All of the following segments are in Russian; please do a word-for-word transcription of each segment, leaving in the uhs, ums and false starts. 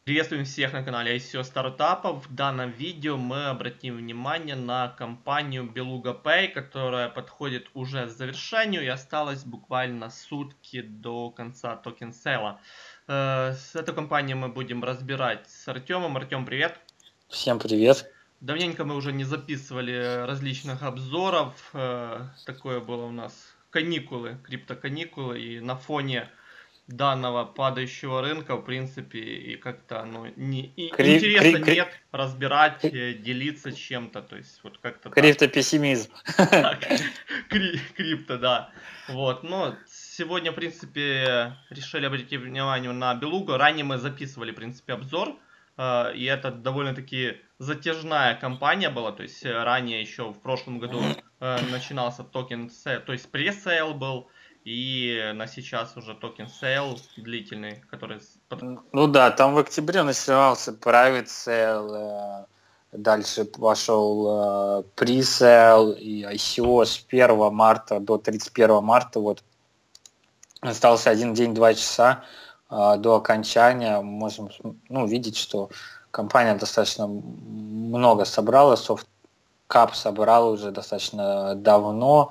Приветствуем всех на канале ай си о Стартапов. В данном видео мы обратим внимание на компанию Beluga Pay, которая подходит уже к завершению и осталось буквально сутки до конца токен сейла. С этой компанией мы будем разбирать с Артемом. Артем, привет! Всем привет! Давненько мы уже не записывали различных обзоров. Такое было у нас каникулы, криптоканикулы, и на фоне данного падающего рынка, в принципе, и как-то ну, не, и Кри, интереса кри, кри, нет разбирать, э, делиться чем-то, то есть вот как-то так. Криптопессимизм. Так, кри, крипто, да. Вот, но сегодня, в принципе, решили обратить внимание на Белугу. Ранее мы записывали, в принципе, обзор, э, и это довольно-таки затяжная компания была, то есть э, ранее еще в прошлом году э, начинался токен, то есть пресейл был, и на сейчас уже токен сейл длительный, который... Ну да, там в октябре начинался private sale, дальше пошел pre-sale и ай си о с первого марта до тридцать первого марта. Вот остался один день, два часа до окончания. Можем ну, видеть, что компания достаточно много собрала, SoftCap собрал уже достаточно давно.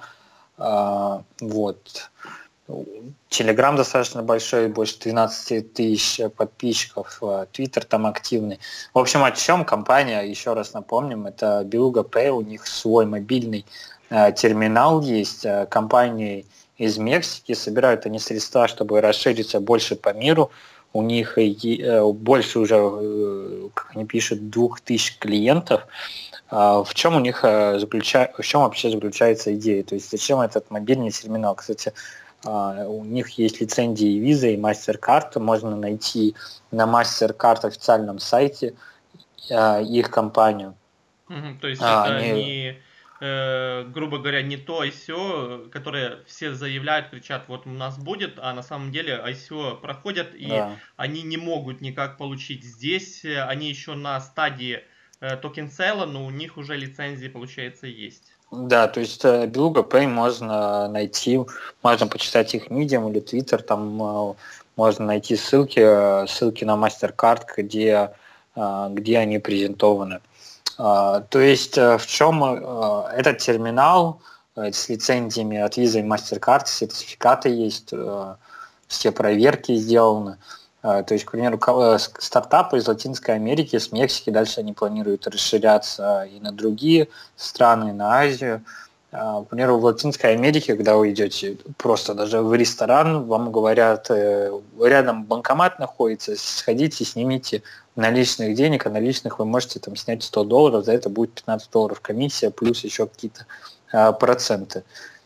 Вот. Телеграм достаточно большой, больше двенадцати тысяч подписчиков, Твиттер там активный. В общем, о чем компания, еще раз напомним, это Beluga Pay, у них свой мобильный э, терминал есть, э, компании из Мексики, собирают они средства, чтобы расшириться больше по миру. У них э, больше уже, э, как они пишут, двух тысяч клиентов. Uh, в чем у них uh, заключа... в чем вообще заключается идея? То есть зачем этот мобильный терминал? Кстати, uh, у них есть лицензии Visa и MasterCard. Можно найти на MasterCard официальном сайте uh, их компанию. Mm-hmm. То есть Uh, это они... не, э, грубо говоря, не то ай си о, которое все заявляют, кричат, вот у нас будет, а на самом деле ай си о проходят, и Да. они не могут никак получить здесь. Они еще на стадии токен сейла, но у них уже лицензии, получается, есть. Да, то есть Beluga Pay можно найти, можно почитать их Medium или Twitter, там можно найти ссылки, ссылки на MasterCard, где, где они презентованы. То есть в чем этот терминал с лицензиями от Visa и MasterCard, сертификаты есть, все проверки сделаны. То есть, к примеру, стартапы из Латинской Америки, с Мексики, дальше они планируют расширяться и на другие страны, на Азию. К примеру, в Латинской Америке, когда вы идете просто даже в ресторан, вам говорят, рядом банкомат находится, сходите, снимите наличных денег, а наличных вы можете там снять сто долларов, за это будет пятнадцать долларов комиссия, плюс еще какие-то проценты.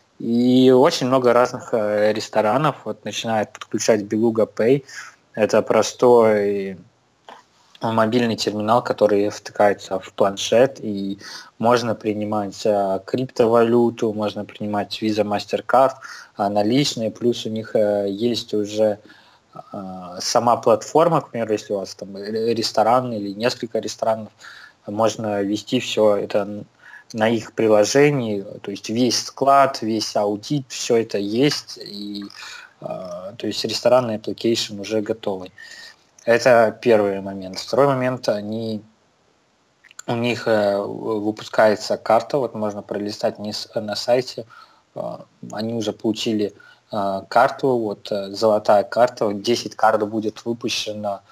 И очень много разных ресторанов вот, начинают подключать Beluga Pay. Это простой мобильный терминал, который втыкается в планшет, и можно принимать криптовалюту, можно принимать Visa, MasterCard, наличные, плюс у них есть уже сама платформа, к примеру, если у вас там ресторан или несколько ресторанов, можно вести все это на их приложении, то есть весь склад, весь аудит, все это есть, и то есть ресторанный application уже готовый. Это первый момент. Второй момент, они, у них выпускается карта, вот можно пролистать вниз на сайте, они уже получили карту, вот золотая карта, вот десять карт будет выпущено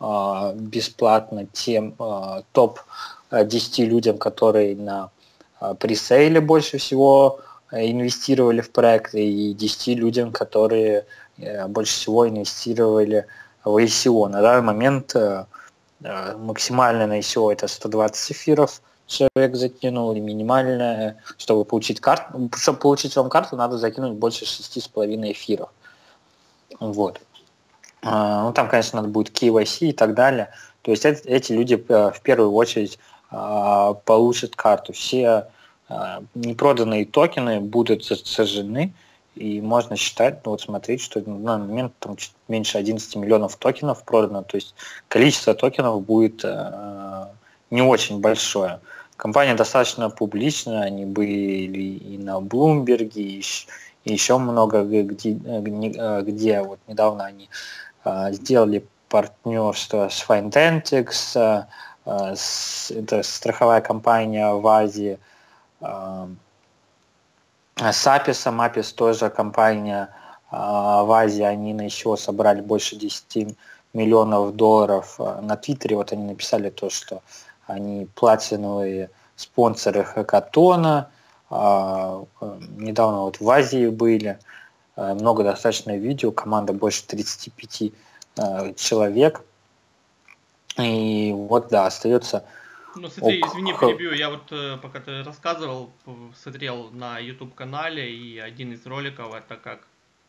бесплатно тем топ десяти людям, которые на пресейле больше всего инвестировали в проект, и десяти людям, которые больше всего инвестировали в ай си о. На данный момент максимальное на ай си о это сто двадцать эфиров человек закинул, и минимальное, чтобы получить карту, чтобы получить вам карту, надо закинуть больше шести с половиной эфиров. Вот. Ну, там, конечно, надо будет кей вай си и так далее. То есть эти люди в первую очередь получат карту. Все непроданные токены будут сожжены, и можно считать, ну, вот смотреть, что на данный момент там чуть меньше одиннадцати миллионов токенов продано, то есть количество токенов будет э, не очень большое. Компания достаточно публичная, они были и на Bloomberg, и, и еще много где, где вот недавно они э, сделали партнерство с Findentics, с, это страховая компания в Азии, с Аписом, Апис тоже компания в Азии, они на еще собрали больше десяти миллионов долларов. На Твиттере вот они написали то, что они платиновые спонсоры хакатона, недавно вот в Азии были, много достаточно видео, команда больше тридцати пяти человек. И вот, да, остается... Ну, смотри, извини, перебью. Я вот, пока ты рассказывал, смотрел на YouTube-канале, и один из роликов, это как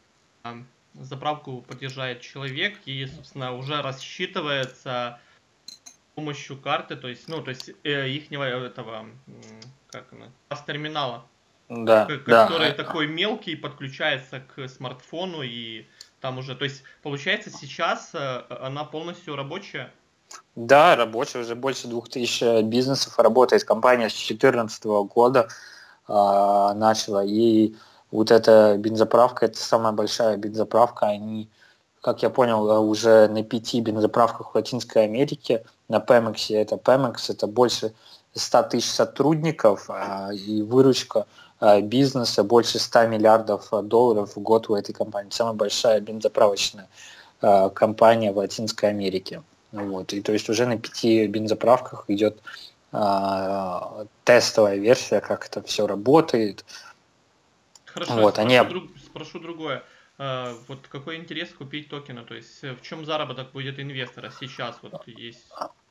заправку подъезжает человек, и, собственно, уже рассчитывается с помощью карты, то есть, ну, то есть, э, ихнего этого, как она, терминала. Да, который да. такой мелкий, подключается к смартфону, и там уже, то есть, получается, сейчас она полностью рабочая? Да, рабочая, уже больше двух тысяч бизнесов работает. Компания с две тысячи четырнадцатого года э, начала, и вот эта бензоправка, это самая большая бензоправка, они, как я понял, уже на пяти бензоправках в Латинской Америке, на Pemex, это Pemex, это больше ста тысяч сотрудников, э, и выручка бизнеса больше ста миллиардов долларов в год у этой компании. Самая большая бензоправочная э, компания в Латинской Америке. Вот. И то есть уже на пяти бензоправках идет э, тестовая версия, как это все работает. Хорошо, вот, спрошу, они... друг, спрошу другое. Э, вот какой интерес купить токены? То есть в чем заработок будет инвестора сейчас? Вот есть...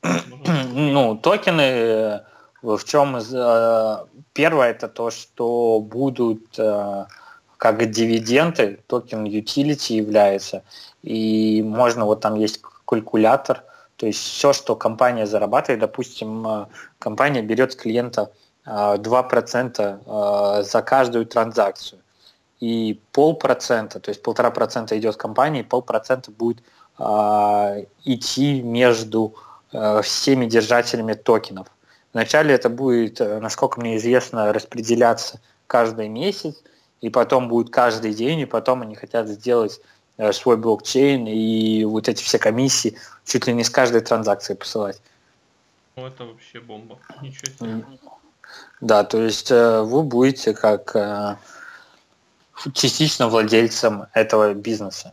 ну, токены... В чем первое, это то, что будут как дивиденды, токен utility является, и можно, вот там есть калькулятор, то есть все, что компания зарабатывает, допустим, компания берет с клиента два процента за каждую транзакцию, и полпроцента, то есть полтора процента идет компании, полпроцента будет идти между всеми держателями токенов. Вначале это будет, насколько мне известно, распределяться каждый месяц, и потом будет каждый день, и потом они хотят сделать свой блокчейн и вот эти все комиссии чуть ли не с каждой транзакции посылать. Ну, это вообще бомба. Ничего себе. Да, то есть вы будете как частично владельцем этого бизнеса.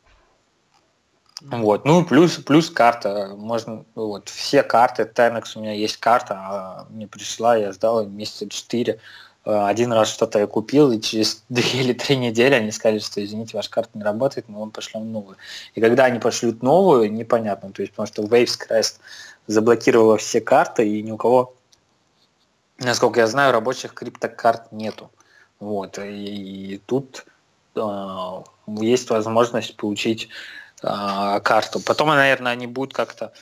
Вот. Ну, плюс, плюс карта. Можно, вот, все карты, Tenex, у меня есть карта, мне пришла, я ждал месяца четыре. Один раз что-то я купил, и через две или три недели они сказали, что, извините, ваша карта не работает, мы вам пошлем новую. И когда они пошлют новую, непонятно, то есть, потому что Waves Crest заблокировала все карты, и ни у кого, насколько я знаю, рабочих криптокарт нету. Вот. И, и тут э, есть возможность получить карту. Потом, наверное, они будут как-то,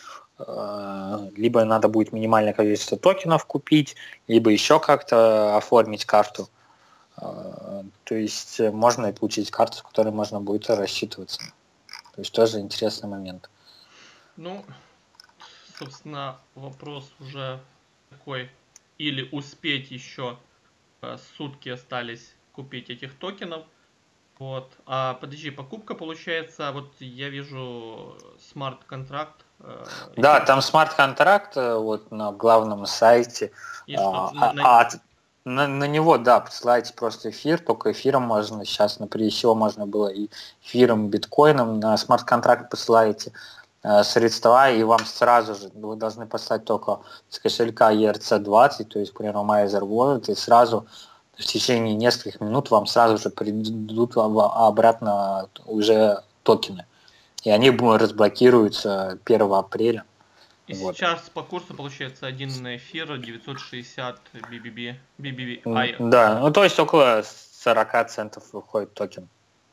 либо надо будет минимальное количество токенов купить, либо еще как-то оформить карту. То есть можно и получить карту, с которой можно будет рассчитываться. То есть тоже интересный момент. Ну, собственно, вопрос уже такой. Или успеть еще сутки остались купить этих токенов. Вот. А подожди, покупка получается, вот я вижу смарт-контракт. Э, да, эфир. там смарт-контракт вот на главном сайте. И а, что, на, а, на, на него, да, посылаете просто эфир, только эфиром можно, сейчас на всего можно было и эфиром, биткоином, на смарт-контракт посылаете э, средства, и вам сразу же, вы должны послать только с кошелька и эр си двадцать, то есть, к примеру, Myzer Wallet, и сразу в течение нескольких минут вам сразу же придут обратно уже токены. И они разблокируются первого апреля. И вот. Сейчас по курсу получается один эфир девятьсот шестьдесят би би би. би би би. А, да, ну то есть около сорок центов выходит токен.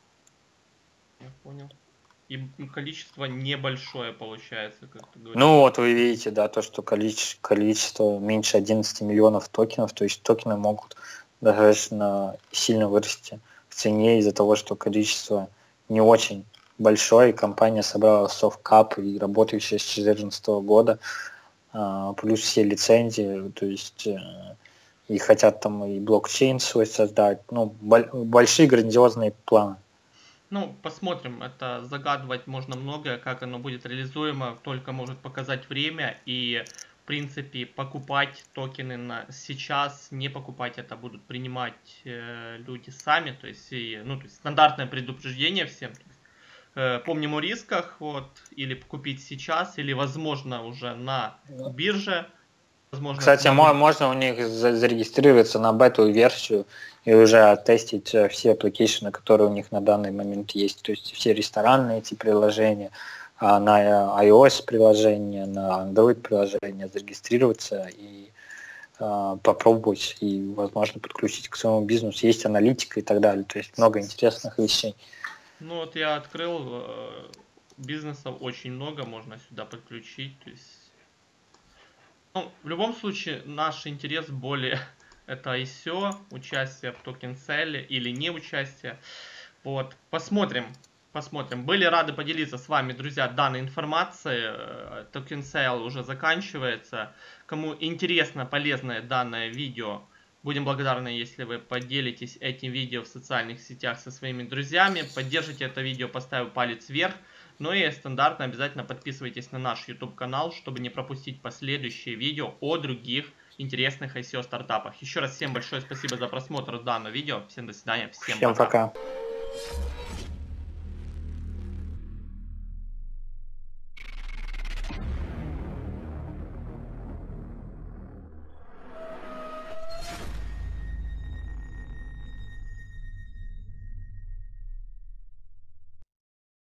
Я понял. И количество небольшое получается, как ты говоришь. Ну вот вы видите, да, то, что количество, количество меньше одиннадцати миллионов токенов, то есть токены могут достаточно сильно вырасти в цене из-за того, что количество не очень большое, и компания собрала софткап и работающая с две тысячи четырнадцатого года, плюс все лицензии, то есть и хотят там и блокчейн свой создать, ну, большие грандиозные планы. Ну, посмотрим, это загадывать можно многое, как оно будет реализуемо, только может показать время, и, в принципе, покупать токены на сейчас, не покупать это будут принимать э, люди сами, то есть, и, ну, то есть стандартное предупреждение всем, то есть, э, помним о рисках, вот, или купить сейчас, или, возможно, уже на бирже, возможно, Кстати, цена будет... можно у них зарегистрироваться на бету-версию и уже оттестить все аппликейшены, которые у них на данный момент есть. То есть все ресторанные эти приложения, на iOS приложения, на Android приложения зарегистрироваться и попробовать и, возможно, подключить к своему бизнесу. Есть аналитика и так далее. То есть много интересных вещей. Ну вот я открыл, бизнесов очень много, можно сюда подключить. То есть, ну, в любом случае, наш интерес более это ай си о, участие в токен сейле или не участие. Вот, посмотрим. Посмотрим. Были рады поделиться с вами, друзья, данной информацией. Токен сейл уже заканчивается. Кому интересно, полезное данное видео, будем благодарны, если вы поделитесь этим видео в социальных сетях со своими друзьями. Поддержите это видео, поставив палец вверх. Ну и стандартно обязательно подписывайтесь на наш YouTube канал, чтобы не пропустить последующие видео о других интересных ай си о стартапах. Еще раз всем большое спасибо за просмотр данного видео. Всем до свидания. Всем, Всем пока. пока.